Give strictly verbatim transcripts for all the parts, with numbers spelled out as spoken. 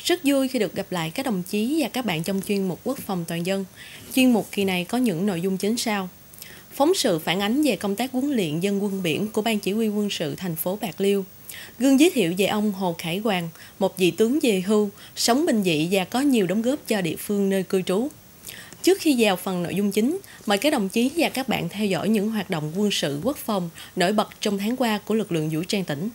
Rất vui khi được gặp lại các đồng chí và các bạn trong chuyên mục Quốc phòng toàn dân. Chuyên mục kỳ này có những nội dung chính sau. Phóng sự phản ánh về công tác huấn luyện dân quân biển của Ban Chỉ huy quân sự thành phố Bạc Liêu. Gương giới thiệu về ông Hồ Khải Hoàng, một vị tướng về hưu, sống bình dị và có nhiều đóng góp cho địa phương nơi cư trú. Trước khi vào phần nội dung chính, mời các đồng chí và các bạn theo dõi những hoạt động quân sự quốc phòng nổi bật trong tháng qua của lực lượng vũ trang tỉnh.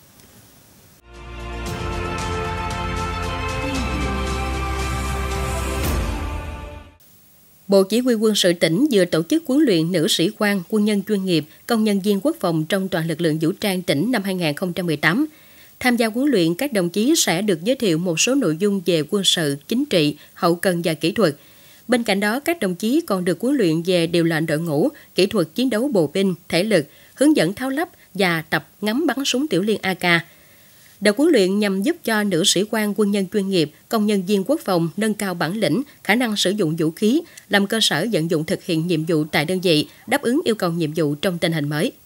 Bộ Chỉ huy quân sự tỉnh vừa tổ chức huấn luyện nữ sĩ quan, quân nhân chuyên nghiệp, công nhân viên quốc phòng trong toàn lực lượng vũ trang tỉnh năm hai nghìn không trăm mười tám. Tham gia huấn luyện, các đồng chí sẽ được giới thiệu một số nội dung về quân sự, chính trị, hậu cần và kỹ thuật. Bên cạnh đó, các đồng chí còn được huấn luyện về điều lệnh đội ngũ, kỹ thuật chiến đấu bộ binh, thể lực, hướng dẫn tháo lắp và tập ngắm bắn súng tiểu liên a ca. Đợt huấn luyện nhằm giúp cho nữ sĩ quan, quân nhân chuyên nghiệp, công nhân viên quốc phòng nâng cao bản lĩnh, khả năng sử dụng vũ khí, làm cơ sở vận dụng thực hiện nhiệm vụ tại đơn vị, đáp ứng yêu cầu nhiệm vụ trong tình hình mới.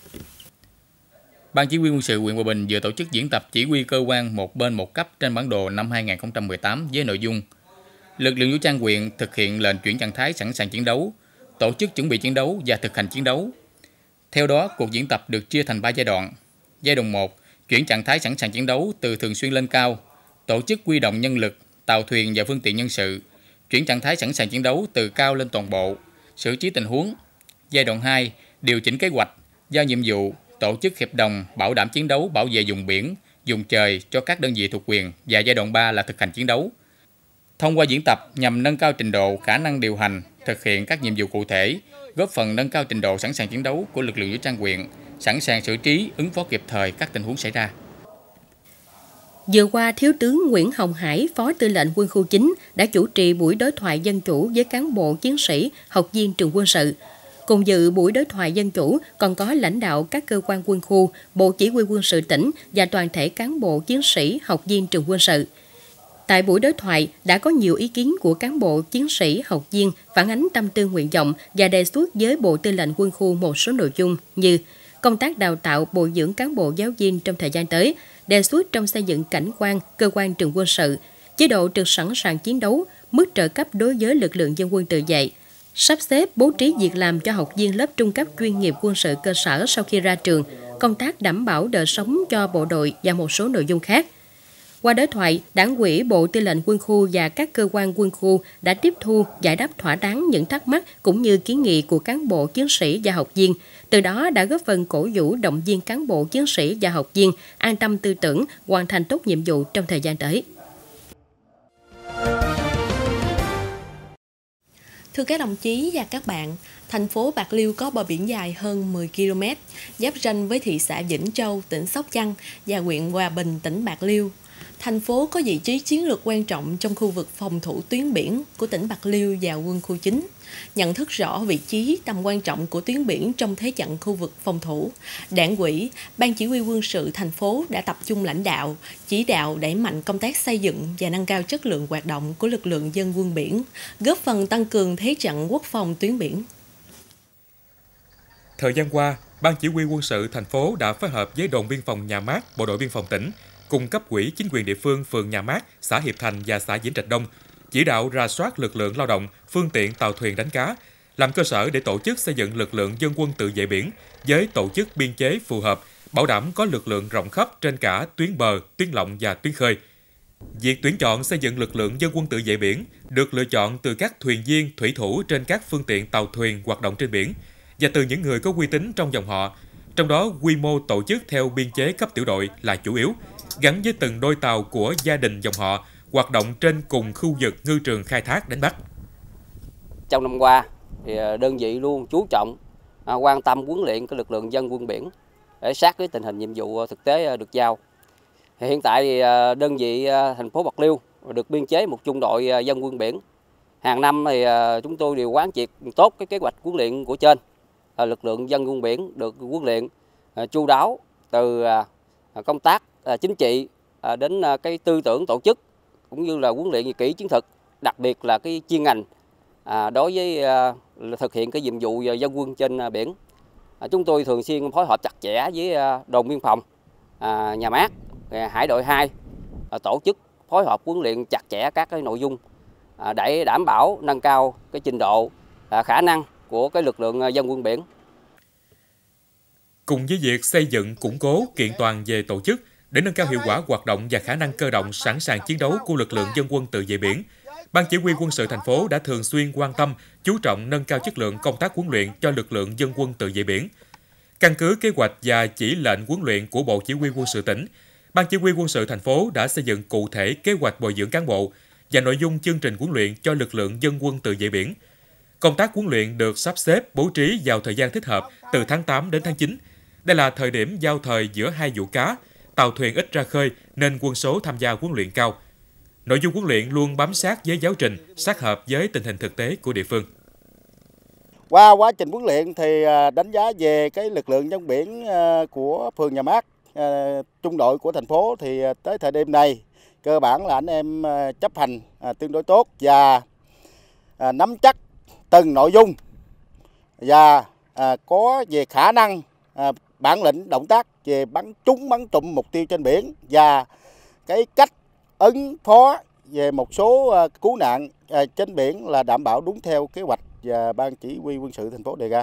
Ban Chỉ huy quân sự huyện Hòa Bình vừa tổ chức diễn tập chỉ huy cơ quan một bên một cấp trên bản đồ năm hai nghìn không trăm mười tám với nội dung lực lượng vũ trang huyện thực hiện lệnh chuyển trạng thái sẵn sàng chiến đấu, tổ chức chuẩn bị chiến đấu và thực hành chiến đấu. Theo đó, cuộc diễn tập được chia thành ba giai đoạn. Giai đoạn một, chuyển trạng thái sẵn sàng chiến đấu từ thường xuyên lên cao, tổ chức huy động nhân lực, tàu thuyền và phương tiện nhân sự, chuyển trạng thái sẵn sàng chiến đấu từ cao lên toàn bộ, xử trí tình huống. Giai đoạn hai, điều chỉnh kế hoạch, giao nhiệm vụ, tổ chức hiệp đồng, bảo đảm chiến đấu, bảo vệ vùng biển, vùng trời cho các đơn vị thuộc quyền, và giai đoạn ba là thực hành chiến đấu. Thông qua diễn tập nhằm nâng cao trình độ, khả năng điều hành, thực hiện các nhiệm vụ cụ thể, góp phần nâng cao trình độ sẵn sàng chiến đấu của lực lượng vũ trang huyện, sẵn sàng xử trí, ứng phó kịp thời các tình huống xảy ra. Vừa qua, Thiếu tướng Nguyễn Hồng Hải, Phó Tư lệnh Quân khu chín đã chủ trì buổi đối thoại dân chủ với cán bộ chiến sĩ, học viên trường quân sự. Cùng dự buổi đối thoại dân chủ còn có lãnh đạo các cơ quan quân khu, Bộ Chỉ huy quân sự tỉnh và toàn thể cán bộ chiến sĩ, học viên trường quân sự. Tại buổi đối thoại đã có nhiều ý kiến của cán bộ chiến sĩ, học viên phản ánh tâm tư nguyện vọng và đề xuất với Bộ Tư lệnh Quân khu một số nội dung như công tác đào tạo, bồi dưỡng cán bộ giáo viên trong thời gian tới, đề xuất trong xây dựng cảnh quan, cơ quan trường quân sự, chế độ trực sẵn sàng chiến đấu, mức trợ cấp đối với lực lượng dân quân tự vệ, sắp xếp bố trí việc làm cho học viên lớp trung cấp chuyên nghiệp quân sự cơ sở sau khi ra trường, công tác đảm bảo đời sống cho bộ đội và một số nội dung khác. Qua đối thoại, Đảng ủy Bộ Tư lệnh Quân khu và các cơ quan quân khu đã tiếp thu, giải đáp thỏa đáng những thắc mắc cũng như kiến nghị của cán bộ chiến sĩ và học viên. Từ đó đã góp phần cổ vũ động viên cán bộ chiến sĩ và học viên an tâm tư tưởng, hoàn thành tốt nhiệm vụ trong thời gian tới. Thưa các đồng chí và các bạn, thành phố Bạc Liêu có bờ biển dài hơn mười ki lô mét, giáp ranh với thị xã Vĩnh Châu, tỉnh Sóc Trăng và huyện Hòa Bình, tỉnh Bạc Liêu. Thành phố có vị trí chiến lược quan trọng trong khu vực phòng thủ tuyến biển của tỉnh Bạc Liêu và quân khu chín. Nhận thức rõ vị trí, tầm quan trọng của tuyến biển trong thế trận khu vực phòng thủ, Đảng ủy, Ban Chỉ huy quân sự thành phố đã tập trung lãnh đạo, chỉ đạo đẩy mạnh công tác xây dựng và nâng cao chất lượng hoạt động của lực lượng dân quân biển, góp phần tăng cường thế trận quốc phòng tuyến biển. Thời gian qua, Ban Chỉ huy quân sự thành phố đã phối hợp với đồn biên phòng Nhà Mát, Bộ đội biên phòng tỉnh, cùng cấp ủy chính quyền địa phương phường Nhà Mát, xã Hiệp Thành và xã Vĩnh Trạch Đông, chỉ đạo rà soát lực lượng lao động, phương tiện tàu thuyền đánh cá, làm cơ sở để tổ chức xây dựng lực lượng dân quân tự vệ biển với tổ chức biên chế phù hợp, bảo đảm có lực lượng rộng khắp trên cả tuyến bờ, tuyến lộng và tuyến khơi. Việc tuyển chọn xây dựng lực lượng dân quân tự vệ biển được lựa chọn từ các thuyền viên, thủy thủ trên các phương tiện tàu thuyền hoạt động trên biển và từ những người có uy tín trong dòng họ. Trong đó, quy mô tổ chức theo biên chế cấp tiểu đội là chủ yếu, gắn với từng đôi tàu của gia đình dòng họ hoạt động trên cùng khu vực ngư trường khai thác đánh bắt. Trong năm qua, thì đơn vị luôn chú trọng quan tâm huấn luyện cái lực lượng dân quân biển để sát với tình hình nhiệm vụ thực tế được giao. Hiện tại thì đơn vị thành phố Bạc Liêu được biên chế một trung đội dân quân biển. Hàng năm thì chúng tôi đều quán triệt tốt cái kế hoạch huấn luyện của trên. Lực lượng dân quân biển được huấn luyện chu đáo từ công tác chính trị đến cái tư tưởng tổ chức cũng như là huấn luyện kỹ chiến thực, đặc biệt là cái chuyên ngành đối với thực hiện cái nhiệm vụ dân quân trên biển. Chúng tôi thường xuyên phối hợp chặt chẽ với đồn biên phòng Nhà Mát, Hải đội hai tổ chức phối hợp huấn luyện chặt chẽ các cái nội dung để đảm bảo nâng cao cái trình độ, khả năng của cái lực lượng dân quân biển. Cùng với việc xây dựng, củng cố, kiện toàn về tổ chức để nâng cao hiệu quả hoạt động và khả năng cơ động sẵn sàng chiến đấu của lực lượng dân quân tự vệ biển, Ban Chỉ huy Quân sự thành phố đã thường xuyên quan tâm, chú trọng nâng cao chất lượng công tác huấn luyện cho lực lượng dân quân tự vệ biển. Căn cứ kế hoạch và chỉ lệnh huấn luyện của Bộ Chỉ huy Quân sự tỉnh, Ban Chỉ huy Quân sự thành phố đã xây dựng cụ thể kế hoạch bồi dưỡng cán bộ và nội dung chương trình huấn luyện cho lực lượng dân quân tự vệ biển. Công tác huấn luyện được sắp xếp bố trí vào thời gian thích hợp từ tháng tám đến tháng chín. Đây là thời điểm giao thời giữa hai vụ cá, tàu thuyền ít ra khơi nên quân số tham gia huấn luyện cao. Nội dung huấn luyện luôn bám sát với giáo trình, sát hợp với tình hình thực tế của địa phương. Qua quá trình huấn luyện thì đánh giá về cái lực lượng dân biển của phường Nhà Mát, trung đội của thành phố thì tới thời điểm này cơ bản là anh em chấp hành tương đối tốt và nắm chắc từng nội dung và có về khả năng bản lĩnh động tác về bắn trúng bắn trụm mục tiêu trên biển và cái cách ứng phó về một số cứu nạn trên biển là đảm bảo đúng theo kế hoạch và Ban Chỉ huy Quân sự thành phố đề ra.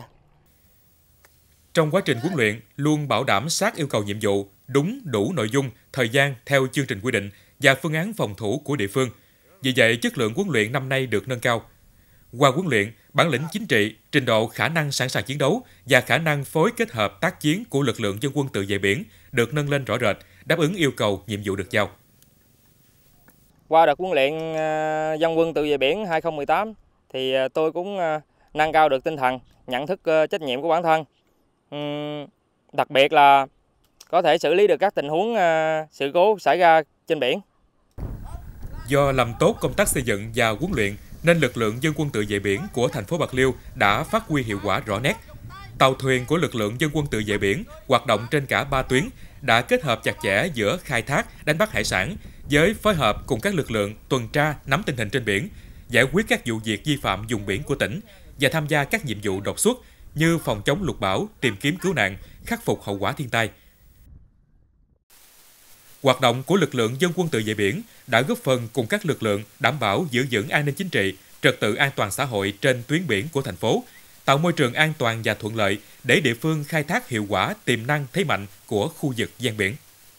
Trong quá trình huấn luyện, luôn bảo đảm sát yêu cầu nhiệm vụ, đúng đủ nội dung, thời gian theo chương trình quy định và phương án phòng thủ của địa phương. Vì vậy, chất lượng huấn luyện năm nay được nâng cao. Qua huấn luyện, bản lĩnh chính trị, trình độ khả năng sẵn sàng chiến đấu và khả năng phối kết hợp tác chiến của lực lượng dân quân tự vệ biển được nâng lên rõ rệt, đáp ứng yêu cầu nhiệm vụ được giao. Qua đợt huấn luyện dân quân tự vệ biển hai không một tám thì tôi cũng nâng cao được tinh thần, nhận thức trách nhiệm của bản thân. Đặc biệt là có thể xử lý được các tình huống sự cố xảy ra trên biển. Do làm tốt công tác xây dựng và huấn luyện nên lực lượng dân quân tự vệ biển của thành phố Bạc Liêu đã phát huy hiệu quả rõ nét. Tàu thuyền của lực lượng dân quân tự vệ biển hoạt động trên cả ba tuyến đã kết hợp chặt chẽ giữa khai thác, đánh bắt hải sản với phối hợp cùng các lực lượng tuần tra nắm tình hình trên biển, giải quyết các vụ việc vi phạm vùng biển của tỉnh và tham gia các nhiệm vụ đột xuất như phòng chống lụt bão, tìm kiếm cứu nạn, khắc phục hậu quả thiên tai. Hoạt động của lực lượng dân quân tự vệ biển đã góp phần cùng các lực lượng đảm bảo giữ vững an ninh chính trị, trật tự an toàn xã hội trên tuyến biển của thành phố, tạo môi trường an toàn và thuận lợi để địa phương khai thác hiệu quả tiềm năng thế mạnh của khu vực ven biển.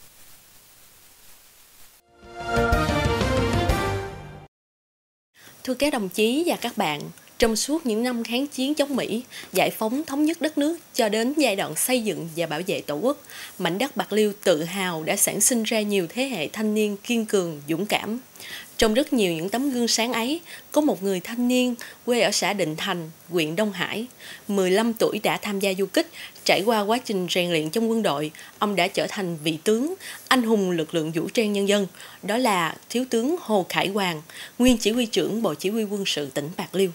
Thưa các đồng chí và các bạn, trong suốt những năm kháng chiến chống Mỹ, giải phóng thống nhất đất nước cho đến giai đoạn xây dựng và bảo vệ Tổ quốc, mảnh đất Bạc Liêu tự hào đã sản sinh ra nhiều thế hệ thanh niên kiên cường, dũng cảm. Trong rất nhiều những tấm gương sáng ấy, có một người thanh niên quê ở xã Định Thành, huyện Đông Hải, mười lăm tuổi đã tham gia du kích, trải qua quá trình rèn luyện trong quân đội, ông đã trở thành vị tướng, anh hùng lực lượng vũ trang nhân dân, đó là Thiếu tướng Hồ Khải Hoàng, nguyên chỉ huy trưởng Bộ Chỉ huy Quân sự tỉnh Bạc Liêu.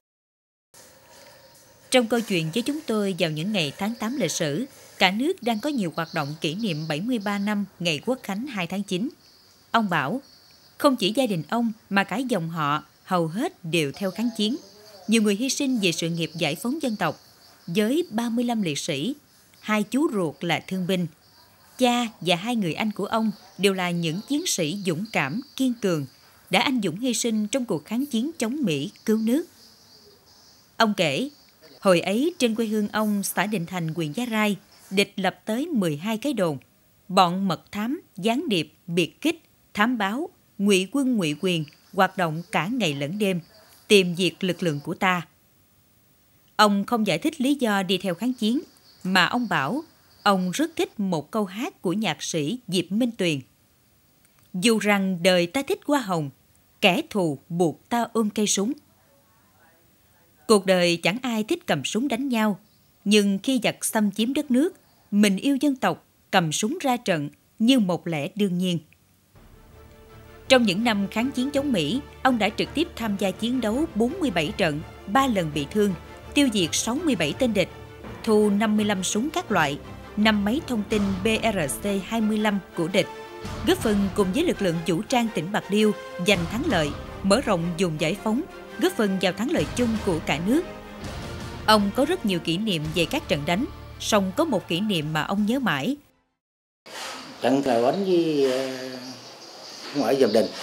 Trong câu chuyện với chúng tôi vào những ngày tháng tám lịch sử, cả nước đang có nhiều hoạt động kỷ niệm bảy mươi ba năm ngày Quốc khánh hai tháng chín. Ông bảo, không chỉ gia đình ông mà cả dòng họ hầu hết đều theo kháng chiến. Nhiều người hy sinh vì sự nghiệp giải phóng dân tộc, với ba mươi lăm liệt sĩ, hai chú ruột là thương binh. Cha và hai người anh của ông đều là những chiến sĩ dũng cảm, kiên cường, đã anh dũng hy sinh trong cuộc kháng chiến chống Mỹ cứu nước. Ông kể, hồi ấy trên quê hương ông xã Định Thành, huyện Giá Rai, địch lập tới mười hai cái đồn. Bọn mật thám, gián điệp, biệt kích, thám báo, ngụy quân ngụy quyền hoạt động cả ngày lẫn đêm, tìm diệt lực lượng của ta. Ông không giải thích lý do đi theo kháng chiến, mà ông bảo ông rất thích một câu hát của nhạc sĩ Diệp Minh Tuyền. Dù rằng đời ta thích hoa hồng, kẻ thù buộc ta ôm cây súng. Cuộc đời chẳng ai thích cầm súng đánh nhau, nhưng khi giặc xâm chiếm đất nước, mình yêu dân tộc, cầm súng ra trận như một lẽ đương nhiên. Trong những năm kháng chiến chống Mỹ, ông đã trực tiếp tham gia chiến đấu bốn mươi bảy trận, ba lần bị thương, tiêu diệt sáu mươi bảy tên địch, thu năm mươi lăm súng các loại, năm máy thông tin B R C hai mươi lăm của địch, góp phần cùng với lực lượng vũ trang tỉnh Bạc Liêu giành thắng lợi, mở rộng vùng giải phóng, góp phần vào thắng lợi chung của cả nước. Ông có rất nhiều kỷ niệm về các trận đánh, song có một kỷ niệm mà ông nhớ mãi. Trận Cờ Bánh với cũng ở Dầm Đình,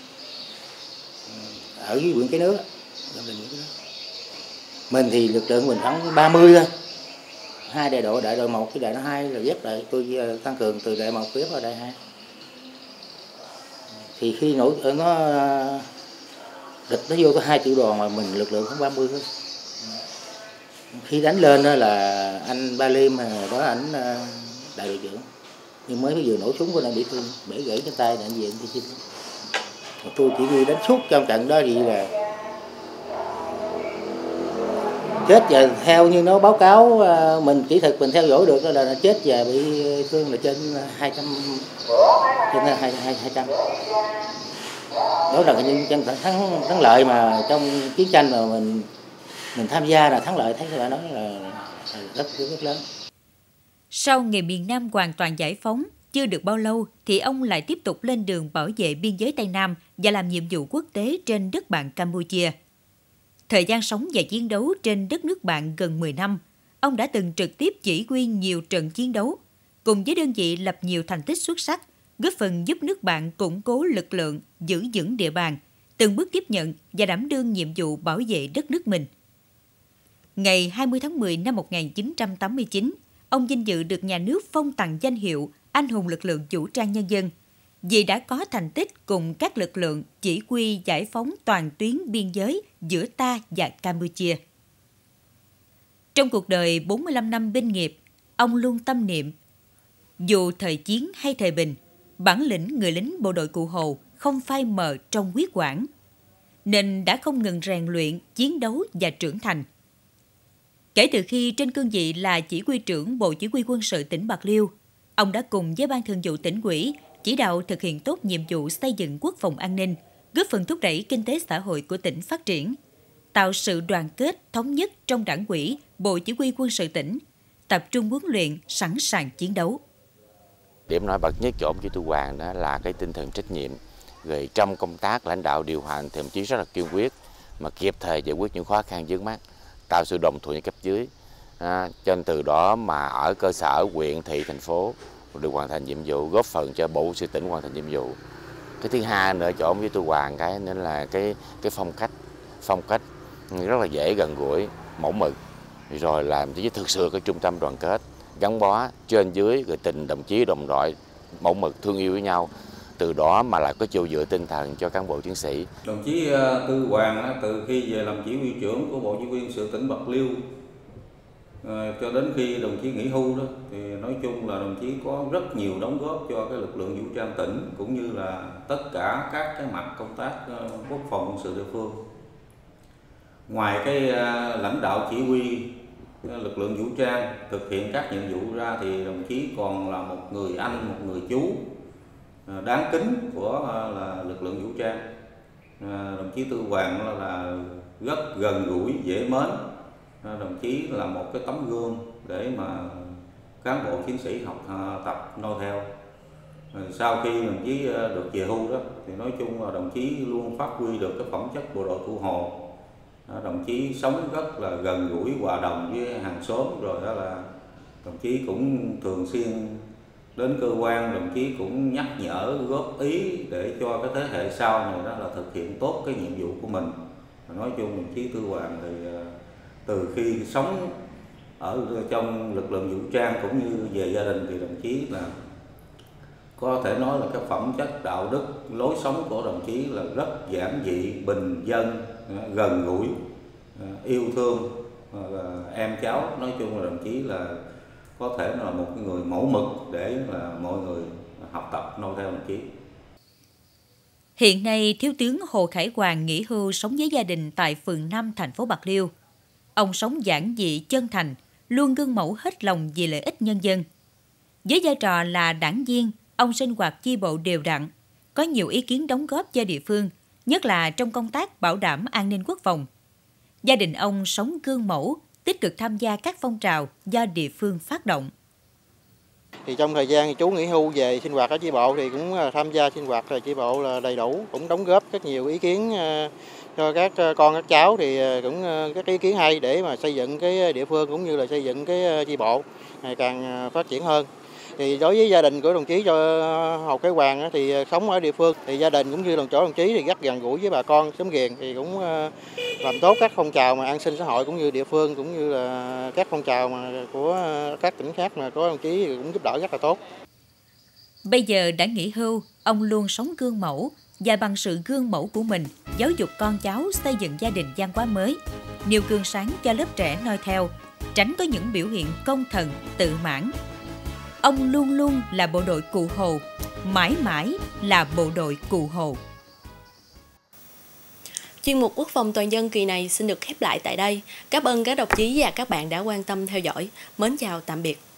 ở dưới huyện Cái Nước, Dầm Đình, Cái Nước. Mình thì lực lượng mình khoảng ba mươi thôi, hai đại đội, đại đội một với đại đội hai là ghép lại, tôi tăng cường từ đại một ghép vào đại hai. Thì khi nổi nó địch nó vô có hai tiểu đoàn mà mình lực lượng khoảng ba mươi thôi. Khi đánh lên đó là anh Ba Liêm đó, ảnh đại đội trưởng, nhưng mới vừa nổ súng của anh bị thương, bể gãy cái tay, anh về anh đi chinh. Tôi chỉ huy đánh suốt trong trận đó thì là chết và theo như nó báo cáo mình kỹ thuật mình theo dõi được đó là chết và bị thương là trên hai trăm, trên hai hai trăm. Đó là cái trận thắng thắng lợi mà trong chiến tranh mà mình mình tham gia là thắng lợi, thấy các bạn nói là, là rất rất lớn. Sau ngày miền Nam hoàn toàn giải phóng, chưa được bao lâu thì ông lại tiếp tục lên đường bảo vệ biên giới Tây Nam và làm nhiệm vụ quốc tế trên đất bạn Campuchia. Thời gian sống và chiến đấu trên đất nước bạn gần mười năm, ông đã từng trực tiếp chỉ huy nhiều trận chiến đấu, cùng với đơn vị lập nhiều thành tích xuất sắc, góp phần giúp nước bạn củng cố lực lượng, giữ vững địa bàn, từng bước tiếp nhận và đảm đương nhiệm vụ bảo vệ đất nước mình. Ngày hai mươi tháng mười năm một nghìn chín trăm tám mươi chín, ông vinh dự được nhà nước phong tặng danh hiệu Anh hùng lực lượng vũ trang nhân dân vì đã có thành tích cùng các lực lượng chỉ huy giải phóng toàn tuyến biên giới giữa ta và Campuchia. Trong cuộc đời bốn mươi lăm năm binh nghiệp, ông luôn tâm niệm, dù thời chiến hay thời bình, bản lĩnh người lính bộ đội Cụ Hồ không phai mờ trong huyết quản, nên đã không ngừng rèn luyện, chiến đấu và trưởng thành. Kể từ khi trên cương vị là chỉ huy trưởng Bộ Chỉ huy Quân sự tỉnh Bạc Liêu, ông đã cùng với Ban Thường vụ Tỉnh ủy chỉ đạo thực hiện tốt nhiệm vụ xây dựng quốc phòng an ninh, góp phần thúc đẩy kinh tế xã hội của tỉnh phát triển, tạo sự đoàn kết, thống nhất trong Đảng ủy, Bộ Chỉ huy Quân sự tỉnh, tập trung huấn luyện, sẵn sàng chiến đấu. Điểm nổi bật nhất chỗ Chí Tư Hoàng đó là cái tinh thần trách nhiệm, rồi trong công tác lãnh đạo điều hành thậm chí rất là kiên quyết, mà kịp thời giải quyết những khó khăn vướng mắc, tạo sự đồng thuận cấp dưới. À, cho nên từ đó mà ở cơ sở huyện, thị, thành phố được hoàn thành nhiệm vụ, góp phần cho Bộ Quân sự tỉnh hoàn thành nhiệm vụ. Cái thứ hai nữa chỗ với tôi Hoàng cái nên là cái cái phong cách phong cách rất là dễ gần gũi, mẫu mực, rồi làm cho thực sự cái trung tâm đoàn kết, gắn bó trên dưới, rồi tình đồng chí đồng đội, mẫu mực thương yêu với nhau. Từ đó mà lại có chỗ dựa tinh thần cho cán bộ chiến sĩ. Đồng chí Tư Hoàng từ khi về làm chỉ huy trưởng của Bộ Chỉ huy Quân sự tỉnh Bạc Liêu cho đến khi đồng chí nghỉ hưu đó, thì nói chung là đồng chí có rất nhiều đóng góp cho cái lực lượng vũ trang tỉnh cũng như là tất cả các cái mặt công tác quốc phòng quân sự địa phương. Ngoài cái lãnh đạo chỉ huy lực lượng vũ trang thực hiện các nhiệm vụ ra thì đồng chí còn là một người anh, một người chú đáng kính của là lực lượng vũ trang. Đồng chí Tư Hoàng là, là rất gần gũi, dễ mến. Đồng chí là một cái tấm gương để mà cán bộ chiến sĩ học tập noi theo. Sau khi đồng chí được về hưu đó thì nói chung là đồng chí luôn phát huy được cái phẩm chất bộ đội Cụ Hồ. Đồng chí sống rất là gần gũi, hòa đồng với hàng xóm, rồi đó là đồng chí cũng thường xuyên đến cơ quan, đồng chí cũng nhắc nhở, góp ý để cho cái thế hệ sau này đó là thực hiện tốt cái nhiệm vụ của mình. Nói chung đồng chí Tư Hoàng thì từ khi sống ở trong lực lượng vũ trang cũng như về gia đình thì đồng chí là có thể nói là cái phẩm chất đạo đức, lối sống của đồng chí là rất giản dị, bình dân, gần gũi, yêu thương em cháu. Nói chung là đồng chí là có thể là một người mẫu mực để là mọi người học tập noi theo đồng chí. Hiện nay, Thiếu tướng Hồ Khải Hoàng nghỉ hưu sống với gia đình tại phường năm, thành phố Bạc Liêu. Ông sống giản dị, chân thành, luôn gương mẫu hết lòng vì lợi ích nhân dân. Với vai trò là đảng viên, ông sinh hoạt chi bộ đều đặn, có nhiều ý kiến đóng góp cho địa phương, nhất là trong công tác bảo đảm an ninh quốc phòng. Gia đình ông sống gương mẫu, tích cực tham gia các phong trào do địa phương phát động. Thì trong thời gian chú nghỉ hưu về sinh hoạt ở chi bộ thì cũng tham gia sinh hoạt chi bộ là đầy đủ, cũng đóng góp rất nhiều ý kiến cho các con các cháu, thì cũng các ý kiến hay để mà xây dựng cái địa phương cũng như là xây dựng cái chi bộ ngày càng phát triển hơn. Thì đối với gia đình của đồng chí cho Hồ Cái Hoàng thì sống ở địa phương, thì gia đình cũng như đồng chỗ đồng chí thì rất gần gũi với bà con xóm Ghiền, thì cũng làm tốt các phong trào mà an sinh xã hội cũng như địa phương, cũng như là các phong trào mà của các tỉnh khác mà có đồng chí thì cũng giúp đỡ rất là tốt. Bây giờ đã nghỉ hưu, ông luôn sống gương mẫu và bằng sự gương mẫu của mình giáo dục con cháu xây dựng gia đình văn hóa mới, nêu gương sáng cho lớp trẻ noi theo, tránh có những biểu hiện công thần, tự mãn. Ông luôn luôn là bộ đội Cụ Hồ, mãi mãi là bộ đội Cụ Hồ. Chuyên mục Quốc phòng toàn dân kỳ này xin được khép lại tại đây. Cảm ơn các đồng chí và các bạn đã quan tâm theo dõi. Mến chào tạm biệt.